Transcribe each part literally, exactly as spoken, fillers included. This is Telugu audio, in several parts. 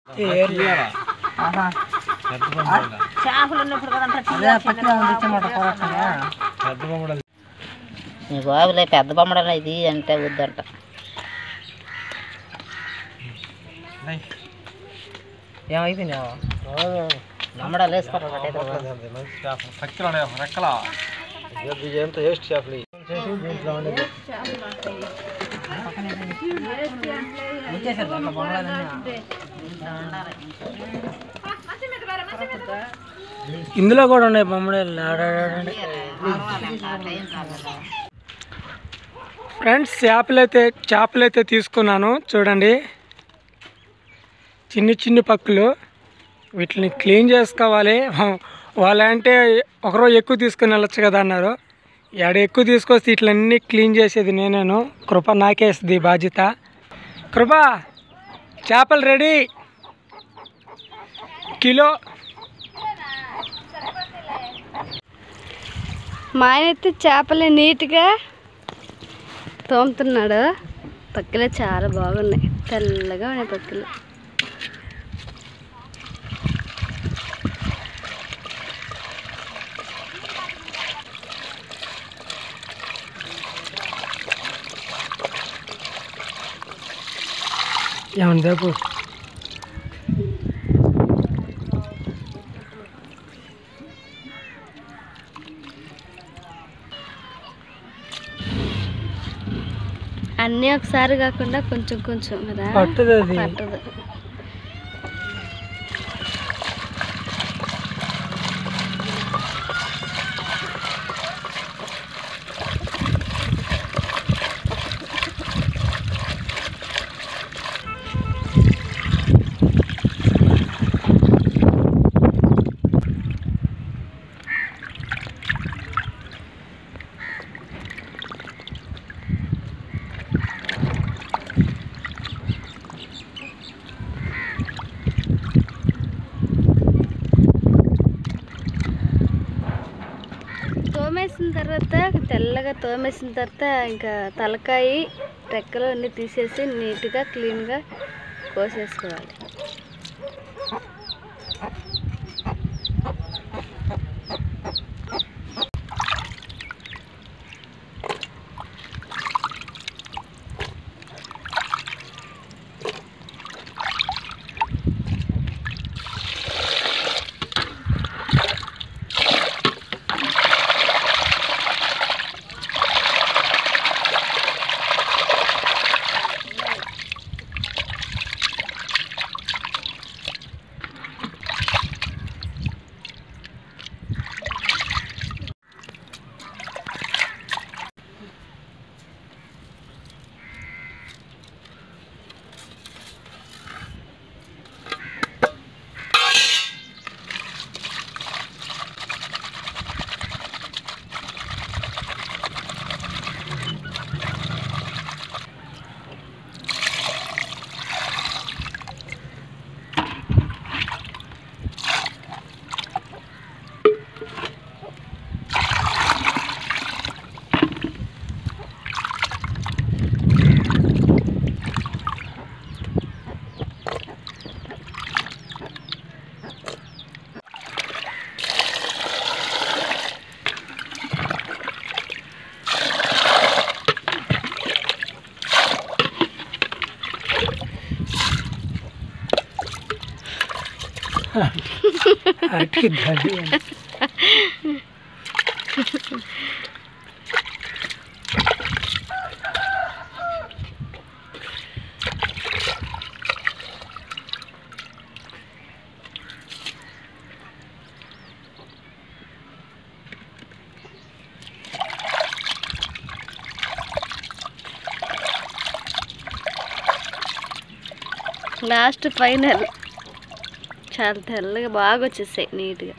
బాబులే పెద్ద బొమ్మడలు ఇది అంటే వద్దంట. ఏమైపోయింది నమ్మడాలు వేసుకోవాలి రెక్కలా ఎంత వేస్ట్ చేపలు దీంట్లో ఉండేది. ఇందులో కూడా ఉన్నాయి బొమ్మడేళ్ళు. ఫ్రెండ్స్ చేపలైతే చేపలైతే తీసుకున్నాను చూడండి. చిన్ని చిన్ని పక్కులు వీటిని క్లీన్ చేసుకోవాలి. వాళ్ళంటే ఒకరోజు ఎక్కువ తీసుకుని వెళ్ళొచ్చు కదా అన్నారు. ఎడ ఎక్కువ తీసుకొస్తే ఇట్లన్నీ క్లీన్ చేసేది నేనేను. కృప నాకేస్తుంది బాధ్యత. కృప చేపలు రెడీ కిలో. మా ఆయన అయితే చేపలు నీట్గా తోముతున్నాడు. పక్కలే చాలా బాగున్నాయి, తెల్లగా ఉన్నాయి పక్కలు. ఏమన్నా దేపు అన్నీ ఒకసారి కాకుండా కొంచెం కొంచెం కదా పట్టదు అది. పట్టదు. తోమేసిన తర్వాత తెల్లగా తోమేసిన తర్వాత ఇంకా తలకాయ రెక్కలు అన్నీ తీసేసి నీట్గా క్లీన్గా కోసేసుకోవాలి. లాస్ట్ ఫైనల్ చాలా తెల్లగా బాగా వచ్చేసాయి నీట్గా.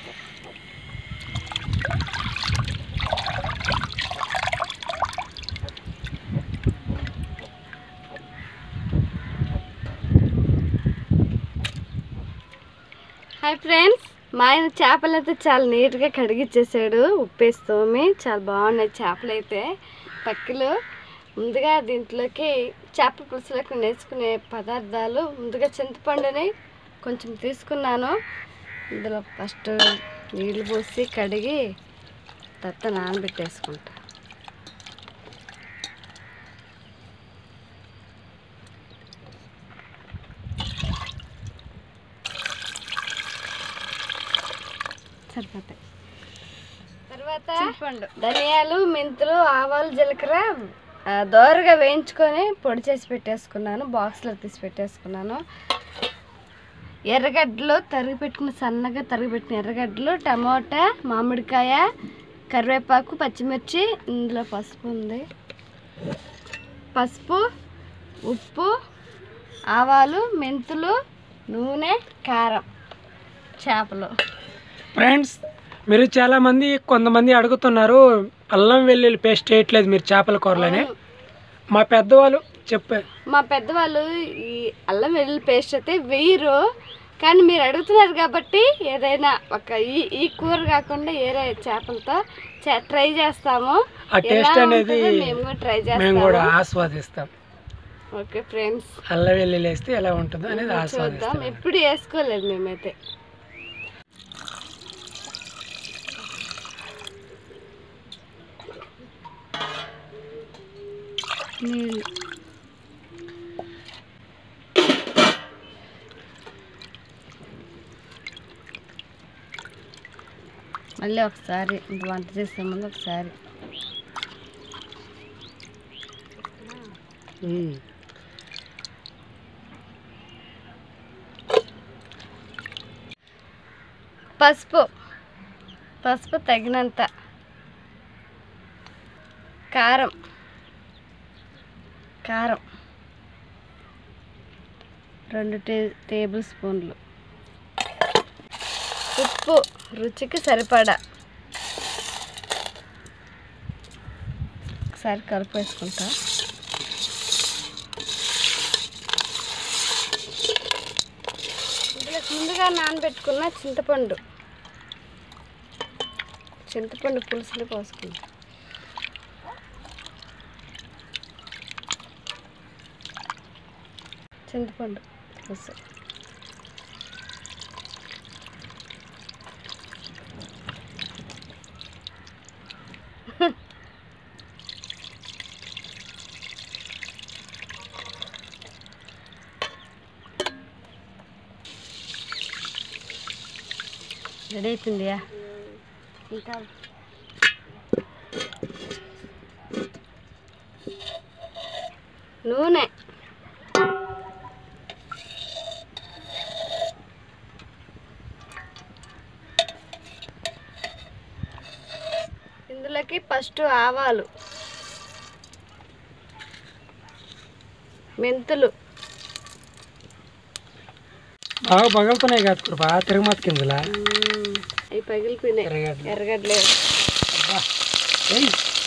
హాయ్ ఫ్రెండ్స్, మా ఆయన చేపలు అయితే చాలా నీట్గా కడిగిచ్చేసాడు. ఉప్పేస్తోమి చాలా బాగున్నాయి చేపలు అయితే. పక్కలు ముందుగా దీంట్లోకి చేపల పులుసులకు నేర్చుకునే పదార్థాలు ముందుగా చింతపండుని కొంచెం తీసుకున్నాను. ఇందులో ఫస్ట్ నీళ్ళు పోసి కడిగి తర్వాత నానబెట్టేసుకుంటా. సరిపోతాయి. తర్వాత ధనియాలు, మెంతులు, ఆవాలు, జీలకర్ర దోరగా వేయించుకొని పొడి చేసి పెట్టేసుకున్నాను. బాక్స్లో తీసి పెట్టేసుకున్నాను. ఎర్రగడ్డలు తరిగి పెట్టుకున్న సన్నగా తరిగి పెట్టిన ఎర్రగడ్డలు, టమోటా, మామిడికాయ, కరివేపాకు, పచ్చిమిర్చి, ఇందులో పసుపు ఉంది. పసుపు, ఉప్పు, ఆవాలు, మెంతులు, నూనె, కారం, చేపలు. ఫ్రెండ్స్, మీరు చాలామంది కొంతమంది అడుగుతున్నారు అల్లం వెల్లుల్లి పేస్ట్ వేయట్లేదు మీరు చేపల కూరలోనే. మా పెద్దవాళ్ళు చెప్పారు, మా పెద్దవాళ్ళు ఈ అల్లం వెల్లుల్లి పేస్ట్ అయితే వేయరు. కానీ మీరు అడుగుతున్నారు కాబట్టి ఏదైనా ఒక ఈ ఈ కూర కాకుండా వేరే చేపలతో ట్రై చేస్తాము. ఆ టేస్ట్ అనేది మేము కూడా ట్రై మేము కూడా చేస్తాము. ఆస్వాదిస్తాం. ఓకే ఫ్రెండ్స్, అల్లం వెల్లుల్లి వేస్తే ఎలా ఉంటుందో అనేది చూద్దాం. ఆస్వాదిస్తాం. ఎప్పుడు వేసుకోలేదు మేమైతే. నీళ్ళు మళ్ళీ ఒకసారి వంట చేసే ముందు ఒకసారి మ్మ్. పసుపు పసుపు తగినంత, కారం కారం రెండు టే టేబుల్ స్పూన్లు, ఉప్పు రుచికి సరిపడా. ఒకసారి కలిపేసుకుంటా. ఇందులో ముందుగా నానబెట్టుకున్న చింతపండు చింతపండు పులుసులు పోసుకుంటా. చింతపండు పులుసు రెడీ అయిపోయిందియా. ఇంకా నూనె ఇందులోకి ఫస్ట్ ఆవాలు, మెంతులు, బాగా పగలుతున్నాయి కాదు కృప, తిరగమాత కిందలా అవి పగిలిపోయినాయి. ఎర్రగడ్డలు. ఎర్రగడ్డలే అబ్బా. ఏయ్.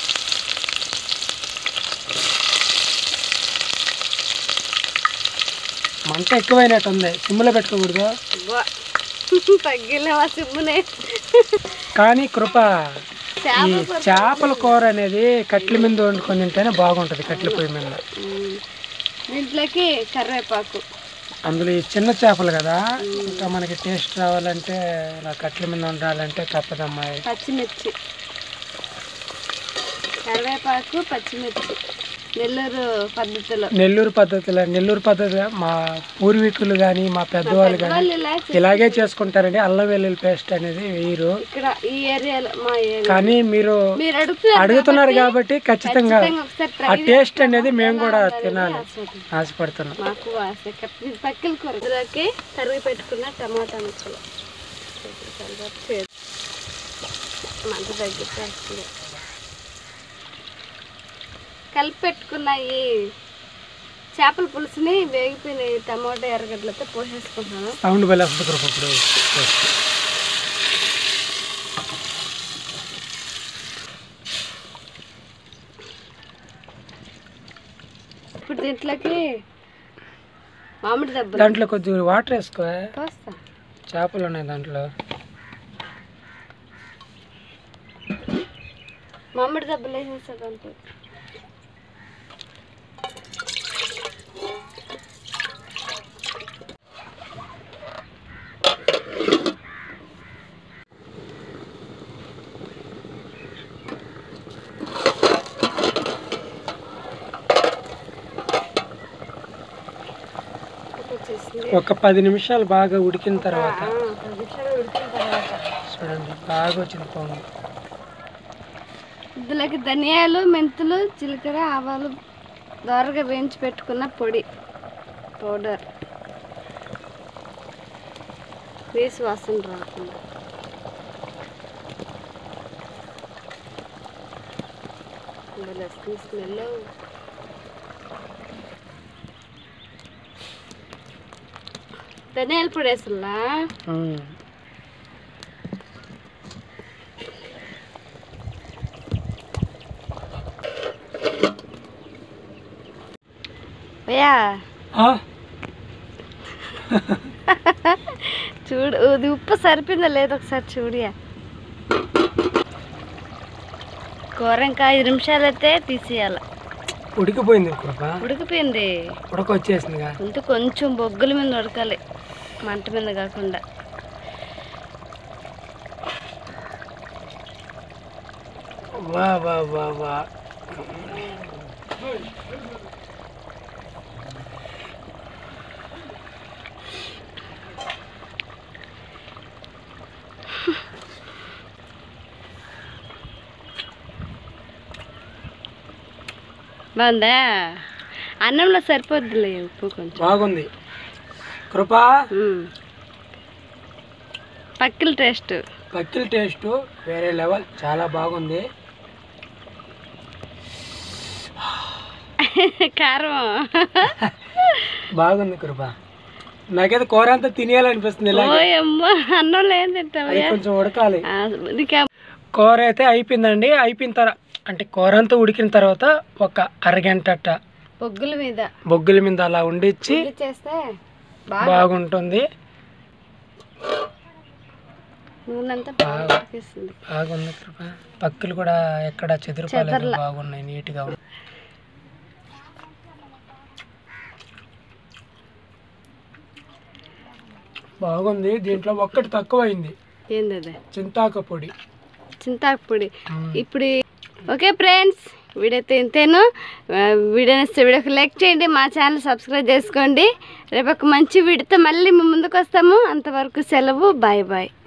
మంట ఎక్కువైనట్టు ఉంది, సిమ్లో పెట్టుకోకూడదు. తగ్గిలేవా సిమ్మునే. కానీ కృప ఈ చేపల కూర అనేది కట్ల మీద వండుకొని తింటేనే బాగుంటుంది. కట్ల పొయ్యి మీద దీంట్లోకి కరివేపాకు, అందులో ఈ చిన్న చేపలు కదా, ఇంకా మనకి టేస్ట్ రావాలంటే ఇలా కట్ల మీద వండాలంటే తప్పదమ్మాయి. పచ్చిమిర్చి, కరివేపాకు, పచ్చిమిర్చి నెల్లూరు పద్ధతిలో. నెల్లూరు పద్ధతిలో నెల్లూరు పద్ధతి మా పూర్వీకులు కానీ మా పెద్దవాళ్ళు కానీ వాళ్ళు ఇలా ఇలాగే చేసుకుంటారండి. అల్లం వెల్లుల్లి పేస్ట్ అనేది వేయరు. ఇక్కడ ఈ ఏరియాలో మా ఏరియా కానీ మీరు మీరు అడుగుతున్నారు అడుగుతున్నారు కాబట్టి ఖచ్చితంగా ఒకసారి ఆ ట్రై టేస్ట్ అనేది మేము కూడా తినాలి ఆశపడుతున్నాం. మాకు పక్కల కూర ఇందులోకి తరిగి పెట్టుకున్న టమాటా ముక్కలు మంట తగ్గిస్తుంది. కలిపి పెట్టుకున్న ఈ చేపల పులుసుని వేగిపోయిన టమాటా ఎర్రగడ్డలతో పోసేసుకుంటున్నాను. సౌండ్ బలి వస్తుంది కృప. ఇప్పుడు ఇప్పుడు దీంట్లోకి మామిడి దెబ్బ దాంట్లో కొద్దిగా వాటర్ వేసుకో. పోస్తా. చేపలు ఉన్నాయి దాంట్లో. మామిడి దెబ్బలు వేసేస్తా దాంట్లో. ఒక పది నిమిషాలు బాగా ఉడికిన తర్వాత పది నిమిషాలు ఉడికిన తర్వాత చూడండి బాగా వచ్చింది పొంగు. ఇందులోకి ధనియాలు, మెంతులు, జీలకర్ర, ఆవాలు దోరగా వేయించి పెట్టుకున్న పొడి పౌడర్ వేసి వాసన రాకుండా స్మెల్. ధనియాల పొడి వేసులా భయ్యా చూడు ఇది ఉప్పు సరిపోయిందా లేదు ఒకసారి చూడియా. కూర ఇంకా ఐదు నిమిషాలు అయితే తీసేయాలి. ఉడికిపోయింది ఉడికిపోయింది ఉడక వచ్చేసింది. ఇంత కొంచెం బొగ్గుల మీద ఉడకాలి, మంట మీద కాకుండా. వా వా వా వా బాగుందా? అన్నంలో సరిపోద్దులే ఉప్పు కొంచెం. బాగుంది కృపా. పక్కిల టేస్ట్ పక్కిల టేస్ట్ వేరే లెవెల్, చాలా బాగుంది. కారం బాగుంది కృపా. నాకైతే కూర అంతా తినేయాలనిపిస్తుంది. అన్నంలో ఏం తింటావు, కొంచెం ఉడకాలి. కూర అయితే అయిపోయిందండి. అయిపోయిన తర్వాత అంటే కూర అంతా ఉడికిన తర్వాత ఒక అరగంట బొగ్గుల మీద బొగ్గుల మీద అలా ఉండిచ్చి చేస్తే బాగుంటుంది. బాగుంది కృప. పక్కలు కూడా ఎక్కడ చెదిరిపోలేదు, బాగున్నాయి, నీట్గా ఉన్నాయి. బాగుంది. దీంట్లో ఒక్కటి తక్కువ అయింది. ఏంది? చింతాకు పొడి. చింతాకు పొడి. ఇప్పుడు ఓకే ఫ్రెండ్స్, వీడియో అయితే ఇంతేను. వీడియో నచ్చితే వీడియోకి లైక్ చేయండి, మా ఛానల్ సబ్స్క్రైబ్ చేసుకోండి. రేపు ఒక మంచి వీడియోతో మళ్ళీ మేము ముందుకు వస్తాము. అంతవరకు సెలవు. Bye bye.